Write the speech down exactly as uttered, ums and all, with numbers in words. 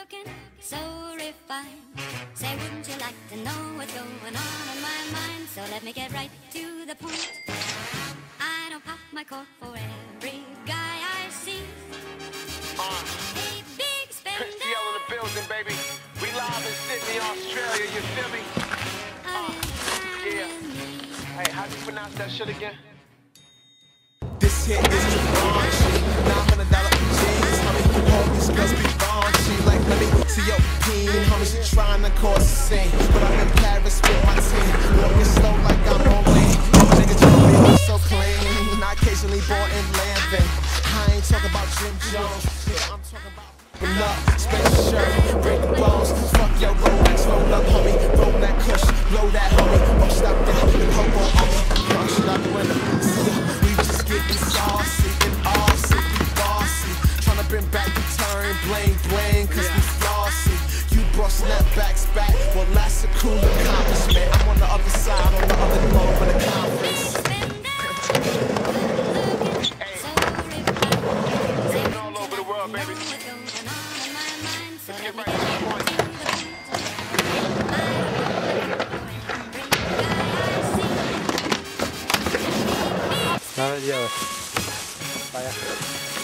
looking so refined. Say, wouldn't you like to know what's going on in my mind? So let me get right to the point. I don't pop my cork for every guy I see. Uh, Hey, big spender. Chris Yell in the building, baby. We live in Sydney, Australia, you feel me? Uh, yeah. Hey, how do you pronounce that shit again? This hit is the raunchy, nine hundred dollar jeans, homie. All these girls be raunchy, like let me see your peen, homie. She trying to cause a scene, but I'm in Paris with my team. Walking slow like I'm on lean. My nigga jewelry looks so clean. I occasionally bought in Lambin. I ain't talking about Jim Jones. Yeah, I'm talking about open up, space shirt, break bones. Fuck your Rolex, roll up, homie. Roll that kush, blow that, homie. Most out there, the popo on me. Crush it out the window. We just getting saucy and awesy, we bossy. Tryna bring back the turn, bling bling, cause we flossy. You brought snapbacks back, well that's a cool accomplishment. I'm on the other side, on the other mode for the conference. All over the world, baby. Let's get right to the point. Надо делать. Поехали.